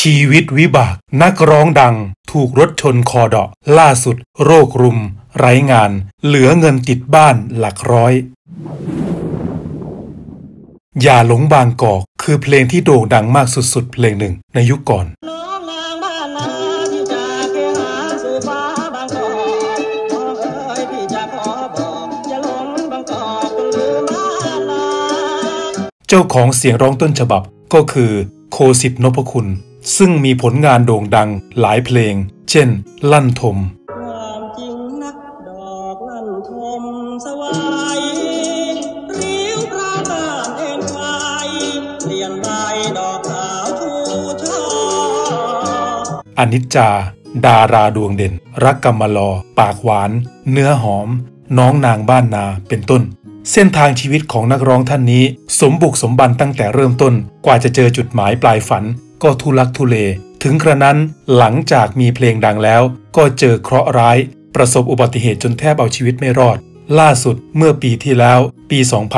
ชีวิตวิบากนักร้องดังถูกรถชนคอเดาะล่าสุดโรครุมไร้งานเหลือเงินติดบ้านหลักร้อยอย่าหลงบางกอกคือเพลงที่โด่งดังมากสุดๆเพลงหนึ่งในยุคก่อนเจ้าของเสียงร้องต้นฉบับก็คือโคสิทธิ์นพคุณซึ่งมีผลงานโด่งดังหลายเพลงเช่นลั่นทมความจริงนักดอกลั่นทมสวายริ้วพระบานเอ็นไฟเปลี่ยนใบดอกขาวชูช่ออนิจจาดาราดวงเด่นรักกำมะลอปากหวานเนื้อหอมน้องนางบ้านนาเป็นต้นเส้นทางชีวิตของนักร้องท่านนี้สมบุกสมบันตั้งแต่เริ่มต้นกว่าจะเจอจุดหมายปลายฝันก็ทุลักทุเลถึงกระนั้นหลังจากมีเพลงดังแล้วก็เจอเคราะห์ร้ายประสบอุบัติเหตุจนแทบเอาชีวิตไม่รอดล่าสุดเมื่อปีที่แล้วปี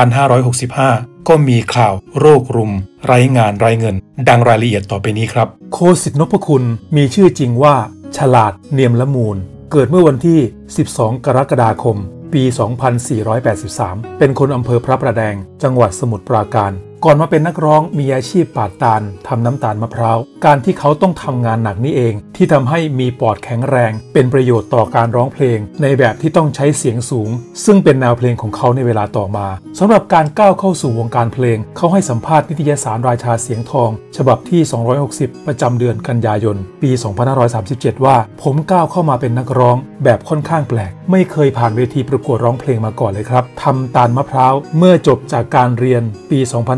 2565 ก็มีข่าวโรครุมไร้งานไร้เงินดังรายละเอียดต่อไปนี้ครับโคสิทธิ์นพคุณมีชื่อจริงว่าฉลาดเนียมละมูลเกิดเมื่อวันที่ 12 กรกฎาคมปี 2483 เป็นคนอำเภอพระประแดงจังหวัดสมุทรปราการก่อนมาเป็นนักร้องมีอาชีพปาดตาลทำน้ำตาลมะพร้าวการที่เขาต้องทำงานหนักนี้เองที่ทำให้มีปอดแข็งแรงเป็นประโยชน์ต่อการร้องเพลงในแบบที่ต้องใช้เสียงสูงซึ่งเป็นแนวเพลงของเขาในเวลาต่อมาสำหรับการก้าวเข้าสู่วงการเพลงเขาให้สัมภาษณ์นิตยสารราชาเสียงทองฉบับที่ 260 ประจำเดือนกันยายนปี 2537 ว่าผมก้าวเข้ามาเป็นนักร้องแบบค่อนข้างแปลกไม่เคยผ่านเวทีประกวดร้องเพลงมาก่อนเลยครับทำตาลมะพร้าวเมื่อจบจากการเรียนปี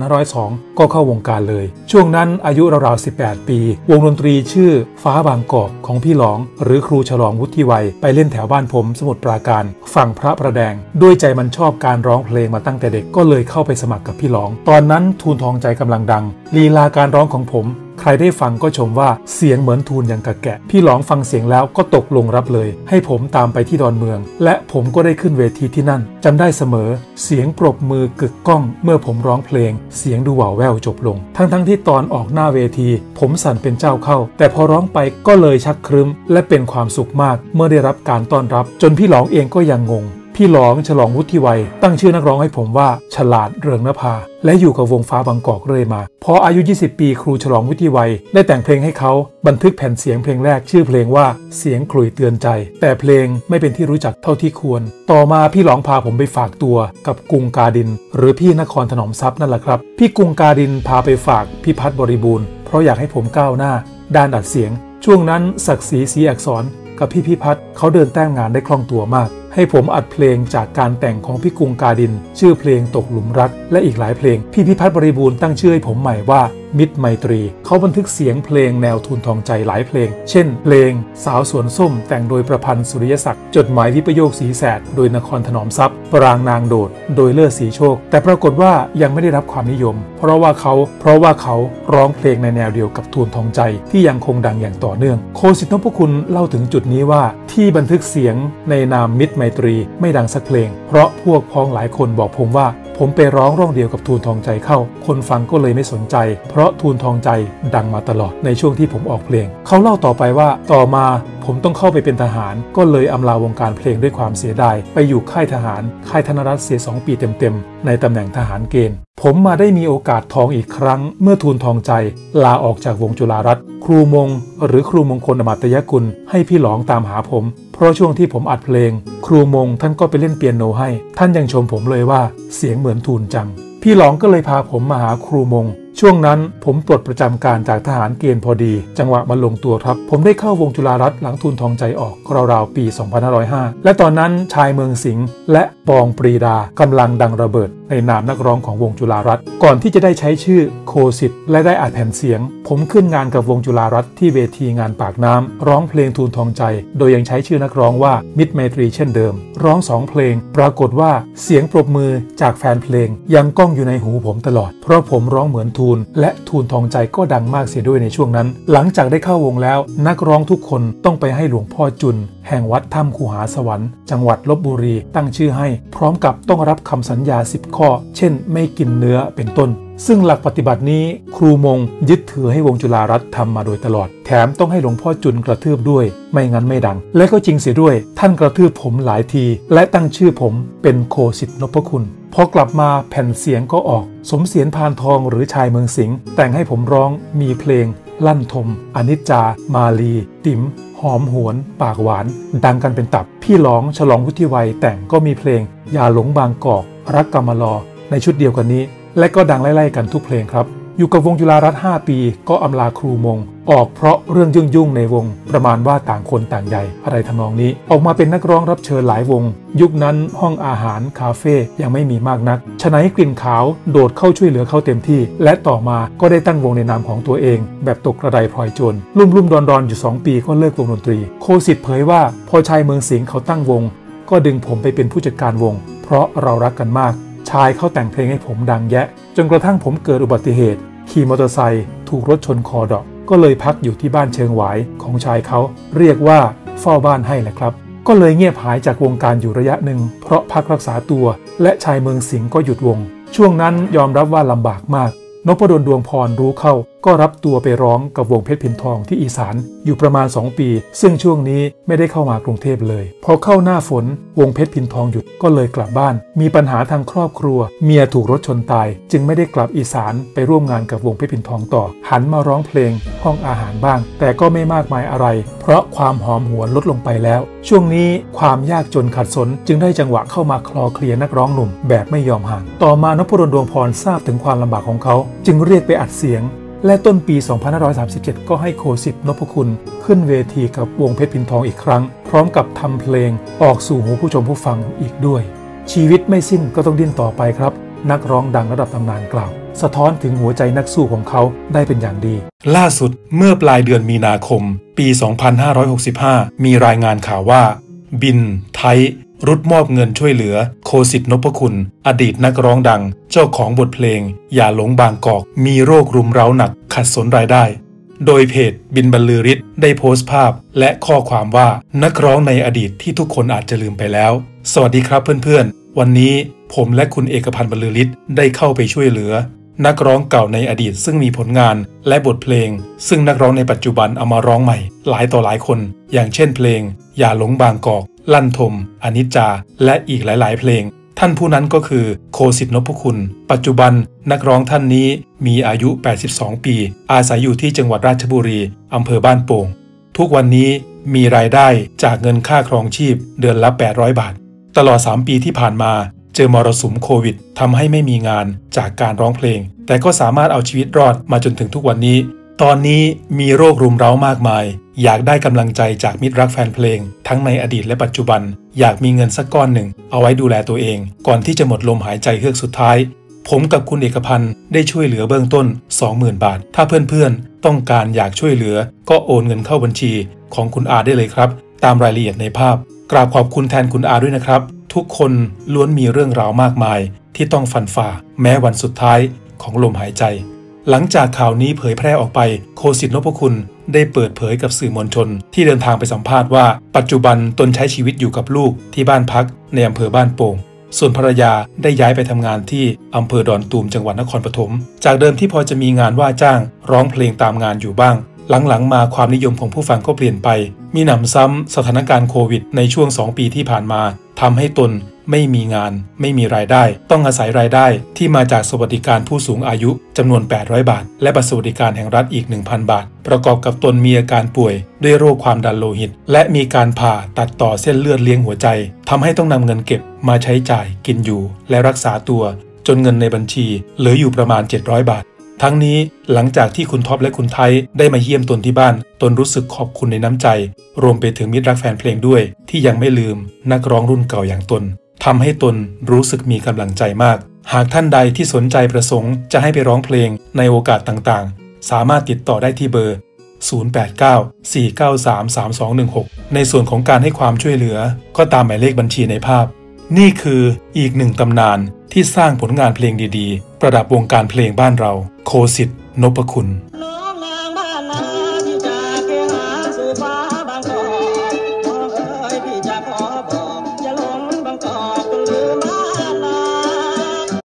2502 ก็เข้าวงการเลยช่วงนั้นอายุราวๆ 18 ปีวงดนตรีชื่อฟ้าบางกอกของพี่หลองหรือครูฉลองวุฒิไวยไปเล่นแถวบ้านผมสมุทรปราการฝั่งพระประแดงด้วยใจมันชอบการร้องเพลงมาตั้งแต่เด็กก็เลยเข้าไปสมัครกับพี่หลองตอนนั้นทูลทองใจกำลังดังลีลาการร้องของผมใครได้ฟังก็ชมว่าเสียงเหมือนทูลอย่างกะแกะพี่หลองฟังเสียงแล้วก็ตกลงรับเลยให้ผมตามไปที่ดอนเมืองและผมก็ได้ขึ้นเวทีที่นั่นจำได้เสมอเสียงปรบมือกึกก้องเมื่อผมร้องเพลงเสียงดูหวาวแววจบลงทั้งที่ตอนออกหน้าเวทีผมสั่นเป็นเจ้าเข้าแต่พอร้องไปก็เลยชักครึ้มและเป็นความสุขมากเมื่อได้รับการต้อนรับจนพี่หลองเองก็ยังงงพี่หลองฉลองวุฒิไวยตั้งชื่อนักร้องให้ผมว่าฉลาดเรืองนภาและอยู่กับวงฟ้าบางกอกเรื่อยมาพออายุ20 ปีครูฉลองวุฒิไวยได้แต่งเพลงให้เขาบันทึกแผ่นเสียงเพลงแรกชื่อเพลงว่าเสียงขลุ่ยเตือนใจแต่เพลงไม่เป็นที่รู้จักเท่าที่ควรต่อมาพี่หลองพาผมไปฝากตัวกับกรุงกาดินหรือพี่นครถนอมทรัพย์นั่นแหละครับพี่กรุงกาดินพาไปฝากพี่พัฒน์บริบูรณ์เพราะอยากให้ผมก้าวหน้าด้านอัดเสียงช่วงนั้นศักดิ์ศรีศรีอักษรกับพี่พิพัฒน์เขาเดินแต้มงานได้คล่องตัวมากให้ผมอัดเพลงจากการแต่งของพี่กรุงกาดินชื่อเพลงตกหลุมรักและอีกหลายเพลงพี่พิพัฒน์บริบูรณ์ตั้งชื่อให้ผมใหม่ว่ามิตรไมตรีเขาบันทึกเสียงเพลงแนวทูลทองใจหลายเพลงเช่นเพลงสาวสวนส้มแต่งโดยประพันธ์สุริยศักดิ์จดหมายวิปโยคสีแสดโดยนครถนอมทรัพย์ปรางนางโดดโดยเลิศสีโชคแต่ปรากฏว่ายังไม่ได้รับความนิยมเพราะว่าเขาร้องเพลงในแนวเดียวกับทูลทองใจที่ยังคงดังอย่างต่อเนื่องโคสิทธิ์นพคุณเล่าถึงจุดนี้ว่าที่บันทึกเสียงในนามมิตรไมตรีไม่ดังสักเพลงเพราะพวกพ้องหลายคนบอกผมว่าผมไปร้องร่องเดียวกับทูลทองใจเข้าคนฟังก็เลยไม่สนใจเพราะทูลทองใจดังมาตลอดในช่วงที่ผมออกเพลงเขาเล่าต่อไปว่าต่อมาผมต้องเข้าไปเป็นทหารก็เลยอำลาวงการเพลงด้วยความเสียดายไปอยู่ค่ายทหารค่ายธนรัตน์เสีย2 ปีเต็มๆในตำแหน่งทหารเกณฑ์ผมมาได้มีโอกาสทองอีกครั้งเมื่อทูลทองใจลาออกจากวงจุฬารัตน์ครูมงหรือครูมงคลอมาตยกุลให้พี่หลองตามหาผมเพราะช่วงที่ผมอัดเพลงครูมงท่านก็ไปเล่นเปียโนให้ท่านยังชมผมเลยว่าเสียงเหมือนทูลจังพี่หลองก็เลยพาผมมาหาครูมงช่วงนั้นผมปลดประจำการจากทหารเกณฑ์พอดีจังหวะมาลงตัวครับผมได้เข้าวงจุฬารัตน์หลังทูลทองใจออกราวๆปี 2505 และตอนนั้นชายเมืองสิงห์และปองปรีดากำลังดังระเบิดในนามนักร้องของวงจุฬารัตน์ก่อนที่จะได้ใช้ชื่อโคสิทธิ์และได้อัดแผ่นเสียงผมขึ้นงานกับวงจุฬารัตน์ที่เวทีงานปากน้ำร้องเพลงทูลทองใจโดยยังใช้ชื่อนักร้องว่ามิตรไมตรีเช่นเดิมร้อง2 เพลงปรากฏว่าเสียงปรบมือจากแฟนเพลงยังก้องอยู่ในหูผมตลอดเพราะผมร้องเหมือนทูลและทูลทองใจก็ดังมากเสียด้วยในช่วงนั้นหลังจากได้เข้าวงแล้วนักร้องทุกคนต้องไปให้หลวงพ่อจุนแห่งวัดถ้ำคูหาสวรรค์จังหวัดลพบุรีตั้งชื่อให้พร้อมกับต้องรับคำสัญญา10 ข้อเช่นไม่กินเนื้อเป็นต้นซึ่งหลักปฏิบัตินี้ครูมงยึดถือให้วงจุฬารัตน์ทำมาโดยตลอดแถมต้องให้หลวงพ่อจุนกระทืบด้วยไม่งั้นไม่ดังและก็จริงเสียด้วยท่านกระทืบผมหลายทีและตั้งชื่อผมเป็นโคสิทธิ์นพคุณพอกลับมาแผ่นเสียงก็ออกสมเสียรพานทองหรือชายเมืองสิงห์แต่งให้ผมร้องมีเพลงลั่นทมอนิจจามาลีติ๋มหอมหวนปากหวานดังกันเป็นตับพี่หลองฉลองวุฒิวัยแต่งก็มีเพลงอย่าหลงบางกอกรักกำมะลอในชุดเดียวกันนี้และก็ดังไล่ๆกันทุกเพลงครับอยู่กับวงจุฬารัตน์5 ปีก็อำลาครูมงออกเพราะเรื่องยุ่งในวงประมาณว่าต่างคนต่างใหญ่อะไรทำนองนี้ออกมาเป็นนักร้องรับเชิญหลายวงยุคนั้นห้องอาหารคาเฟ่ยังไม่มีมากนักฉะนั้นกลิ่นขาวโดดเข้าช่วยเหลือเขาเต็มที่และต่อมาก็ได้ตั้งวงในนามของตัวเองแบบตกกระไดพลอยโจรลุ่มๆดอนๆอยู่2 ปีก็เลิกวงดนตรีโคสิทธิ์เผยว่าพอชายเมืองสิงห์เขาตั้งวงก็ดึงผมไปเป็นผู้จัดการวงเพราะเรารักกันมากชายเขาแต่งเพลงให้ผมดังแยะจนกระทั่งผมเกิดอุบัติเหตุขี่มอเตอร์ไซค์ถูกรถชนคอดอกก็เลยพักอยู่ที่บ้านเชิงหวายของชายเขาเรียกว่าเฝ้าบ้านให้แหละครับก็เลยเงียบหายจากวงการอยู่ระยะหนึ่งเพราะพักรักษาตัวและชายเมืองสิงห์ก็หยุดวงช่วงนั้นยอมรับว่าลำบากมากนพดลดวงพรรู้เข้าก็รับตัวไปร้องกับวงเพชรพินทองที่อีสานอยู่ประมาณ2 ปีซึ่งช่วงนี้ไม่ได้เข้ามากรุงเทพเลยพอเข้าหน้าฝนวงเพชรพินทองหยุดก็เลยกลับบ้านมีปัญหาทางครอบครัวเมียถูกรถชนตายจึงไม่ได้กลับอีสานไปร่วมงานกับวงเพชรพินทองต่อหันมาร้องเพลงห้องอาหารบ้างแต่ก็ไม่มากมายอะไรเพราะความหอมหวนลดลงไปแล้วช่วงนี้ความยากจนขัดสนจึงได้จังหวะเข้ามาคลอเคลียร์นักร้องหนุ่มแบบไม่ยอมห่างต่อมานพดลดวงพรทราบถึงความลำบากของเขาจึงเรียกไปอัดเสียงและต้นปี 2537 ก็ให้โคสิทธิ์นพคุณขึ้นเวทีกับวงเพชรพินทองอีกครั้งพร้อมกับทำเพลงออกสู่หูผู้ชมผู้ฟังอีกด้วยชีวิตไม่สิ้นก็ต้องดิ้นต่อไปครับนักร้องดังระดับตำนานกล่าวสะท้อนถึงหัวใจนักสู้ของเขาได้เป็นอย่างดีล่าสุดเมื่อปลายเดือนมีนาคมปี 2565 มีรายงานข่าวว่าบินไทยรุดมอบเงินช่วยเหลือโคสิทธิ์นพคุณอดีตนักร้องดังเจ้าของบทเพลงอย่าหลงบางกอกมีโรครุมเร้าหนักขัดสนรายได้โดยเพจบินบรรลือฤทธิ์ได้โพสต์ภาพและข้อความว่านักร้องในอดีตที่ทุกคนอาจจะลืมไปแล้วสวัสดีครับเพื่อนๆวันนี้ผมและคุณเอกพันธ์บรรลือฤทธิ์ได้เข้าไปช่วยเหลือนักร้องเก่าในอดีตซึ่งมีผลงานและบทเพลงซึ่งนักร้องในปัจจุบันเอามาร้องใหม่หลายต่อหลายคนอย่างเช่นเพลงอย่าหลงบางกอกลั่นทมอนิจจาและอีกหลายๆเพลงท่านผู้นั้นก็คือโคสิทธิ์นพคุณปัจจุบันนักร้องท่านนี้มีอายุ82 ปีอาศัยอยู่ที่จังหวัดราชบุรีอำเภอบ้านโป่งทุกวันนี้มีรายได้จากเงินค่าครองชีพเดือนละ800 บาทตลอด3 ปีที่ผ่านมาเจอมรสุมโควิดทำให้ไม่มีงานจากการร้องเพลงแต่ก็สามารถเอาชีวิตรอดมาจนถึงทุกวันนี้ตอนนี้มีโรครุมเร้ามากมายอยากได้กำลังใจจากมิตรรักแฟนเพลงทั้งในอดีตและปัจจุบันอยากมีเงินสักก้อนหนึ่งเอาไว้ดูแลตัวเองก่อนที่จะหมดลมหายใจเฮือกสุดท้ายผมกับคุณเอกพันธ์ได้ช่วยเหลือเบื้องต้น 20,000 บาทถ้าเพื่อนๆต้องการอยากช่วยเหลือก็โอนเงินเข้าบัญชีของคุณอาได้เลยครับตามรายละเอียดในภาพกราบขอบคุณแทนคุณอาด้วยนะครับทุกคนล้วนมีเรื่องราวมากมายที่ต้องฟันฝ่าแม้วันสุดท้ายของลมหายใจหลังจากข่าวนี้เผยแพร่ออกไปโคสิทธิ์นพคุณได้เปิดเผยกับสื่อมวลชนที่เดินทางไปสัมภาษณ์ว่าปัจจุบันตนใช้ชีวิตอยู่กับลูกที่บ้านพักในอำเภอบ้านโป่งส่วนภรรยาได้ย้ายไปทำงานที่อำเภอดอนตูมจังหวัดนครปฐมจากเดิมที่พอจะมีงานว่าจ้างร้องเพลงตามงานอยู่บ้างหลังๆมาความนิยมของผู้ฟังก็เปลี่ยนไปมีหนำซ้ำสถานการณ์โควิดในช่วง2 ปีที่ผ่านมาทำให้ตนไม่มีงานไม่มีรายได้ต้องอาศัยรายได้ที่มาจากสวัสดิการผู้สูงอายุจำนวน800 บาทและบัตรสวัสดิการแห่งรัฐอีก 1,000 บาทประกอบกับตนมีอาการป่วยด้วยโรคความดันโลหิตและมีการผ่าตัดต่อเส้นเลือดเลี้ยงหัวใจทำให้ต้องนำเงินเก็บมาใช้จ่ายกินอยู่และรักษาตัวจนเงินในบัญชีเหลืออยู่ประมาณ700 บาททั้งนี้หลังจากที่คุณท็อปและคุณไทยได้มาเยี่ยมตนที่บ้านตนรู้สึกขอบคุณในน้ำใจรวมไปถึงมิตรรักแฟนเพลงด้วยที่ยังไม่ลืมนักร้องรุ่นเก่าอย่างตนทำให้ตนรู้สึกมีกำลังใจมากหากท่านใดที่สนใจประสงค์จะให้ไปร้องเพลงในโอกาสต่างๆสามารถติดต่อได้ที่เบอร์ 089-493-3216 ในส่วนของการให้ความช่วยเหลือก็ตามหมายเลขบัญชีในภาพนี่คืออีกหนึ่งตำนานที่สร้างผลงานเพลงดีๆประดับวงการเพลงบ้านเราโคสิทธิ์นพคุณ